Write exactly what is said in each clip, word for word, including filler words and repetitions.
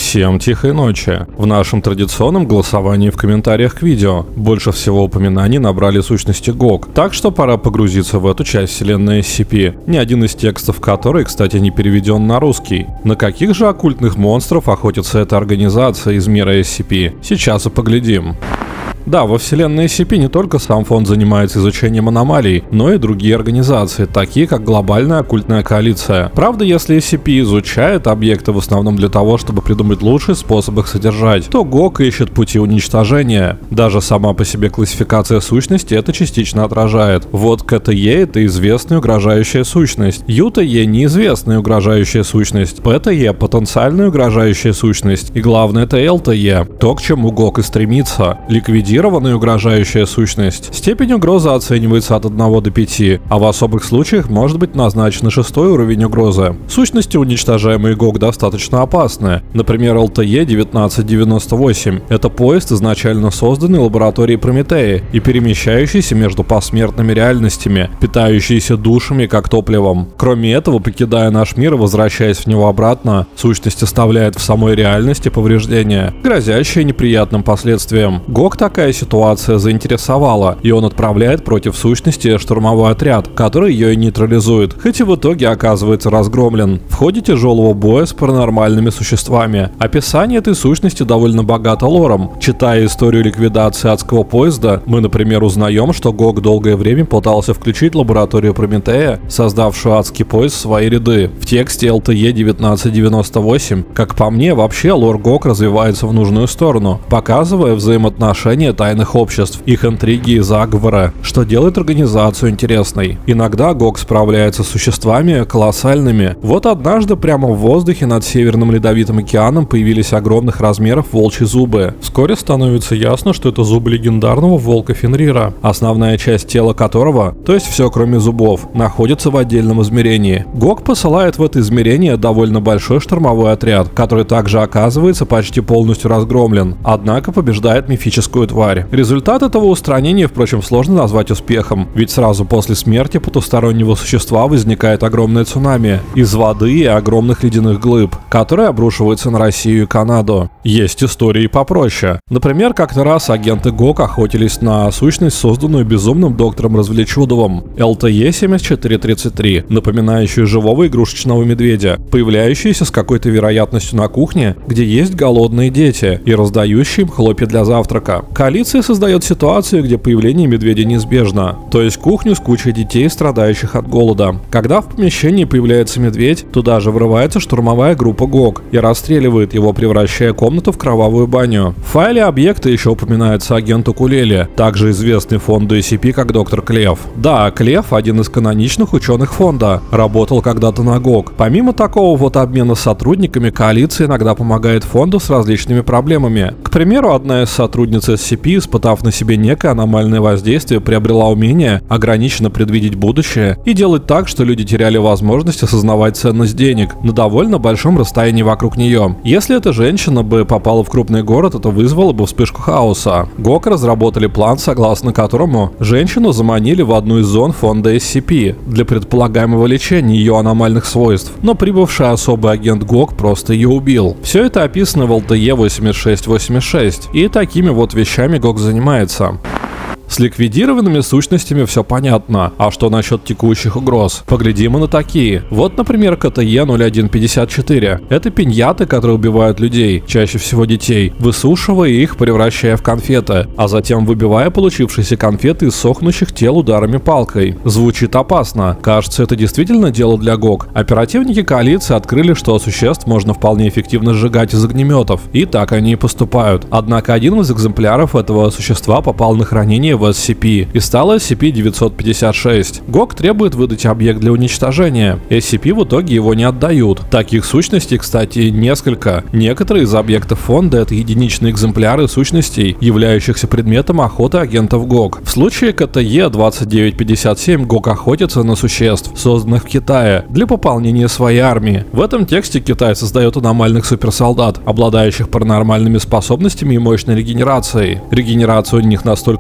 Всем тихой ночи. В нашем традиционном голосовании в комментариях к видео больше всего упоминаний набрали сущности гог, так что пора погрузиться в эту часть вселенной эс си пи, ни один из текстов которой, кстати, не переведен на русский. На каких же оккультных монстров охотится эта организация из мира эс си пи? Сейчас и поглядим. Да, во вселенной эс си пи не только сам фонд занимается изучением аномалий, но и другие организации, такие как Глобальная оккультная коалиция. Правда, если эс си пи изучает объекты в основном для того, чтобы придумать лучший способ их содержать, то гог ищет пути уничтожения. Даже сама по себе классификация сущности это частично отражает. Вот ка тэ е это известная угрожающая сущность, ю тэ е неизвестная угрожающая сущность, пэ тэ е потенциальная угрожающая сущность, и главное это эл тэ е, то, к чему гог и стремится — ликвидировать угрожающая сущность. Степень угрозы оценивается от одного до пяти, а в особых случаях может быть назначен шестой уровень угрозы. Сущности, уничтожаемые гог, достаточно опасны. Например, эл тэ е девятнадцать девяносто восемь. Это поезд, изначально созданный лабораторией Прометея и перемещающийся между посмертными реальностями, питающийся душами как топливом. Кроме этого, покидая наш мир и возвращаясь в него обратно, сущность оставляет в самой реальности повреждения, грозящие неприятным последствиям. Гог такая ситуация заинтересовала, и он отправляет против сущности штурмовой отряд, который ее и нейтрализует, хоть и в итоге оказывается разгромлен в ходе тяжелого боя с паранормальными существами. Описание этой сущности довольно богато лором. Читая историю ликвидации адского поезда, мы, например, узнаем, что гог долгое время пытался включить лабораторию Прометея, создавшую адский поезд, в свои ряды. В тексте эл тэ е девятнадцать девяносто восемь, как по мне, вообще лор гог развивается в нужную сторону, показывая взаимоотношения тайных обществ, их интриги и заговоры, что делает организацию интересной. Иногда гог справляется с существами колоссальными. Вот однажды прямо в воздухе над Северным Ледовитым океаном появились огромных размеров волчьи зубы. Вскоре становится ясно, что это зубы легендарного волка Фенрира, основная часть тела которого, то есть все кроме зубов, находится в отдельном измерении. Гог посылает в это измерение довольно большой штурмовой отряд, который также оказывается почти полностью разгромлен, однако побеждает мифическую тварь. Результат этого устранения, впрочем, сложно назвать успехом, ведь сразу после смерти потустороннего существа возникает огромное цунами из воды и огромных ледяных глыб, которые обрушиваются на Россию и Канаду. Есть истории попроще. Например, как-то раз агенты гог охотились на сущность, созданную безумным доктором Развлечудовым, эл тэ е семьдесят четыре тридцать три, напоминающую живого игрушечного медведя, появляющуюся с какой-то вероятностью на кухне, где есть голодные дети, и раздающие им хлопья для завтрака. Коалиция создает ситуацию, где появление медведя неизбежно, то есть кухню с кучей детей, страдающих от голода. Когда в помещении появляется медведь, туда же врывается штурмовая группа гог и расстреливает его, превращая комнату в кровавую баню. В файле объекта еще упоминается агент Укулеле, также известный фонду эс си пи как доктор Клев. Да, Клев, один из каноничных ученых фонда, работал когда-то на гог. Помимо такого вот обмена с сотрудниками, коалиция иногда помогает фонду с различными проблемами. К примеру, одна из сотрудниц эс си пи, испытав на себе некое аномальное воздействие, приобрела умение ограниченно предвидеть будущее и делать так, что люди теряли возможность осознавать ценность денег на довольно большом расстоянии вокруг нее. Если эта женщина бы попала в крупный город, это вызвало бы вспышку хаоса. гог разработали план, согласно которому женщину заманили в одну из зон фонда эс си пи для предполагаемого лечения ее аномальных свойств, но прибывший особый агент гог просто ее убил. Все это описано в эл тэ е восемьдесят шесть восемьдесят шесть, и такими вот вещами гог занимается. С ликвидированными сущностями все понятно, а что насчет текущих угроз? Поглядим и на такие. Вот, например, ка тэ е ноль один пятьдесят четыре. Это пиньяты, которые убивают людей, чаще всего детей, высушивая их, превращая в конфеты, а затем выбивая получившиеся конфеты из сохнущих тел ударами палкой. Звучит опасно. Кажется, это действительно дело для гог. Оперативники коалиции открыли, что существ можно вполне эффективно сжигать из огнеметов, и так они и поступают. Однако один из экземпляров этого существа попал на хранение в эс си пи и стала эс си пи девятьсот пятьдесят шесть. гог требует выдать объект для уничтожения. эс си пи в итоге его не отдают. Таких сущностей, кстати, несколько. Некоторые из объектов фонда — это единичные экземпляры сущностей, являющихся предметом охоты агентов гог. В случае ка тэ е двадцать девять пятьдесят семь гог охотится на существ, созданных в Китае, для пополнения своей армии. В этом тексте Китай создает аномальных суперсолдат, обладающих паранормальными способностями и мощной регенерацией. Регенерация у них настолько быстрая,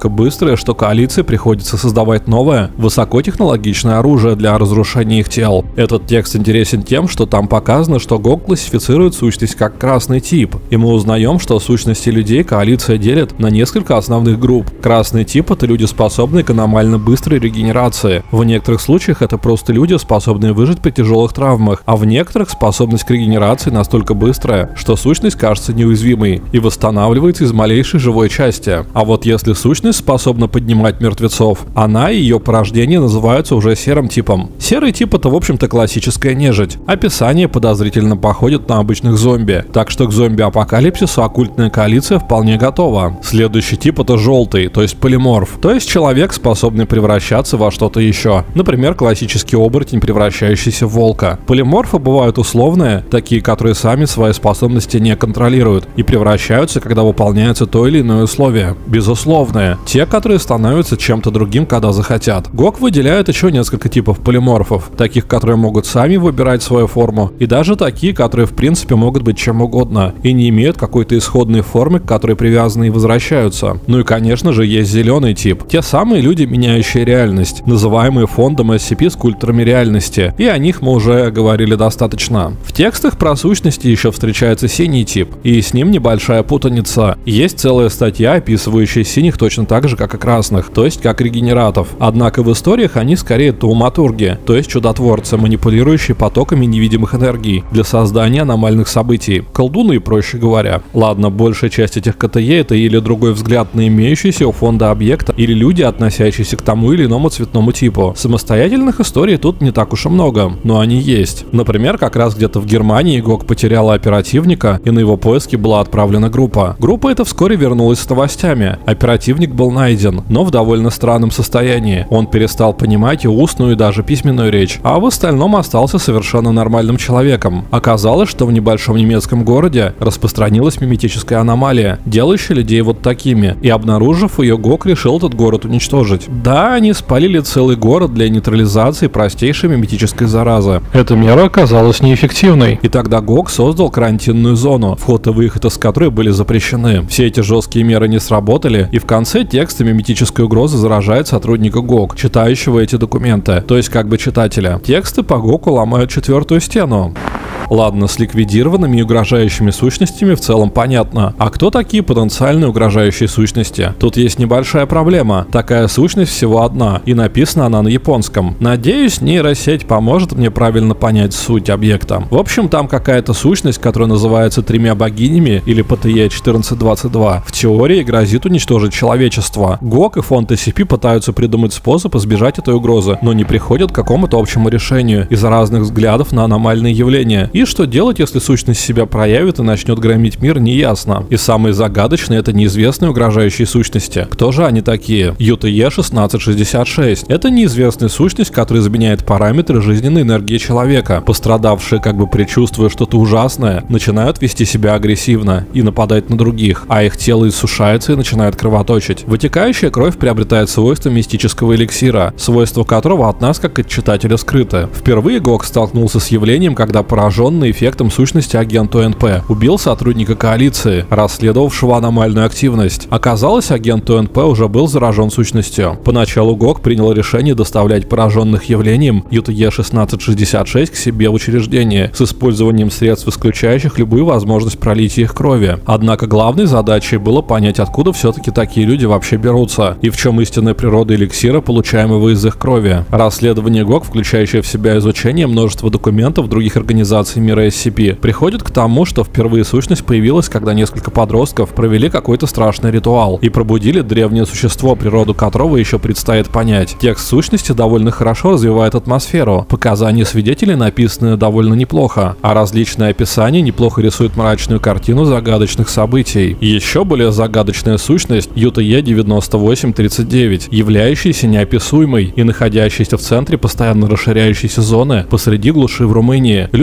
учитывая, что коалиции приходится создавать новое, высокотехнологичное оружие для разрушения их тел. Этот текст интересен тем, что там показано, что ГОГ классифицирует сущность как красный тип, и мы узнаем, что сущности людей коалиция делит на несколько основных групп. Красный тип — это люди, способные к аномально быстрой регенерации. В некоторых случаях это просто люди, способные выжить при тяжелых травмах, а в некоторых способность к регенерации настолько быстрая, что сущность кажется неуязвимой и восстанавливается из малейшей живой части. А вот если сущность способна поднимать мертвецов, она и ее порождение называются уже серым типом. Серый тип — это в общем-то классическая нежить. Описание подозрительно походит на обычных зомби, так что к зомби-апокалипсису оккультная коалиция вполне готова. Следующий тип — это желтый, то есть полиморф, то есть человек, способный превращаться во что-то еще. Например, классический оборотень, превращающийся в волка. Полиморфы бывают условные, такие, которые сами свои способности не контролируют и превращаются, когда выполняется то или иное условие. Безусловные, те, которые становятся чем-то другим, когда захотят. ГОГ выделяет еще несколько типов полиморфов, таких, которые могут сами выбирать свою форму, и даже такие, которые в принципе могут быть чем угодно и не имеют какой-то исходной формы, к которой привязаны и возвращаются. Ну и конечно же есть зеленый тип. Те самые люди, меняющие реальность, называемые фондом эс си пи скульпторами реальности, и о них мы уже говорили достаточно. В текстах про сущности еще встречается синий тип, и с ним небольшая путаница. Есть целая статья, описывающая синих точно так же, как и красных, то есть как регенератов. Однако в историях они скорее тауматурги, то есть чудотворцы, манипулирующие потоками невидимых энергий для создания аномальных событий. Колдуны, проще говоря. Ладно, большая часть этих ка тэ е — это или другой взгляд на имеющийся у фонда объекта, или люди, относящиеся к тому или иному цветному типу. Самостоятельных историй тут не так уж и много, но они есть. Например, как раз где-то в Германии ГОГ потеряла оперативника, и на его поиски была отправлена группа. Группа эта вскоре вернулась с новостями. Оперативник был найден, но в довольно странном состоянии. Он перестал понимать и устную, и даже письменную речь, а в остальном остался совершенно нормальным человеком. Оказалось, что в небольшом немецком городе распространилась миметическая аномалия, делающая людей вот такими, и обнаружив ее, ГОГ решил этот город уничтожить. Да, они спалили целый город для нейтрализации простейшей миметической заразы. Эта мера оказалась неэффективной, и тогда ГОГ создал карантинную зону, вход и выход из которой были запрещены. Все эти жесткие меры не сработали, и в конце текста миметической угрозы заражает сотрудника ГОГ, читающего эти документы, то есть как бы читателя. Тексты по ГОГу ломают четвертую стену. Ладно, с ликвидированными и угрожающими сущностями в целом понятно. А кто такие потенциальные угрожающие сущности? Тут есть небольшая проблема. Такая сущность всего одна, и написана она на японском. Надеюсь, нейросеть поможет мне правильно понять суть объекта. В общем, там какая-то сущность, которая называется тремя богинями, или пэ тэ е четырнадцать двадцать два, в теории грозит уничтожить человечество. ГОГ и фонд эс си пи пытаются придумать способ избежать этой угрозы, но не приходят к какому-то общему решению из-за разных взглядов на аномальные явления. И что делать, если сущность себя проявит и начнет громить мир, неясно. И самые загадочные — это неизвестные угрожающие сущности. Кто же они такие? ю тэ е шестнадцать шестьдесят шесть. Это неизвестная сущность, которая изменяет параметры жизненной энергии человека. Пострадавшие, как бы предчувствуя что-то ужасное, начинают вести себя агрессивно и нападать на других, а их тело иссушается и начинает кровоточить. Вытекающая кровь приобретает свойства мистического эликсира, свойства которого от нас, как от читателя, скрыты. Впервые ГОГ столкнулся с явлением, когда поражен эффектом сущности агент о эн пэ убил сотрудника коалиции, расследовавшего аномальную активность. Оказалось, агент о эн пэ уже был заражен сущностью. Поначалу ГОГ принял решение доставлять пораженных явлением ю тэ е шестнадцать шестьдесят шесть к себе в учреждение с использованием средств, исключающих любую возможность пролития их крови. Однако главной задачей было понять, откуда все-таки такие люди вообще берутся и в чем истинная природа эликсира, получаемого из их крови. Расследование ГОГ, включающее в себя изучение множества документов других организаций мира эс си пи, приходит к тому, что впервые сущность появилась, когда несколько подростков провели какой-то страшный ритуал и пробудили древнее существо, природу которого еще предстоит понять. Текст сущности довольно хорошо развивает атмосферу, показания свидетелей написаны довольно неплохо, а различные описания неплохо рисуют мрачную картину загадочных событий. Еще более загадочная сущность ю тэ е девяносто восемь тридцать девять, являющаяся неописуемой и находящейся в центре постоянно расширяющейся зоны посреди глуши в Румынии. Люди, попавшие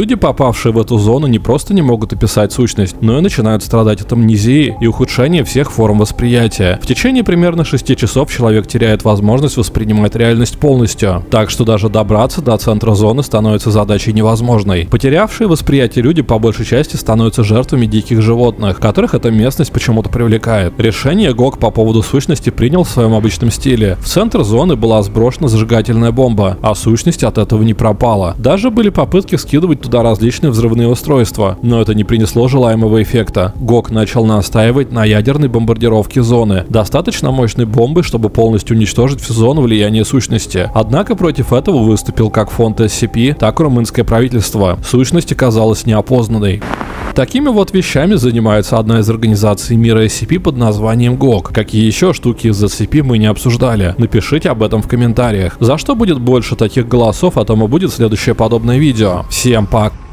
попавшие в эту зону не просто не могут описать сущность, но и начинают страдать от амнезии и ухудшения всех форм восприятия. В течение примерно шести часов человек теряет возможность воспринимать реальность полностью, так что даже добраться до центра зоны становится задачей невозможной. Потерявшие восприятие люди по большей части становятся жертвами диких животных, которых эта местность почему-то привлекает. Решение Гог по поводу сущности принял в своем обычном стиле. В центр зоны была сброшена зажигательная бомба, а сущность от этого не пропала. Даже были попытки скидывать туда различные взрывные устройства, но это не принесло желаемого эффекта. Гог начал настаивать на ядерной бомбардировке зоны, достаточно мощной бомбы, чтобы полностью уничтожить всю зону влияния сущности. Однако против этого выступил как фонд эс си пи, так и румынское правительство. Сущность оказалась неопознанной. Такими вот вещами занимается одна из организаций мира эс си пи под названием Гог. Какие еще штуки из эс си пи мы не обсуждали? Напишите об этом в комментариях. За что будет больше таких голосов, о том и будет следующее подобное видео. Всем пока!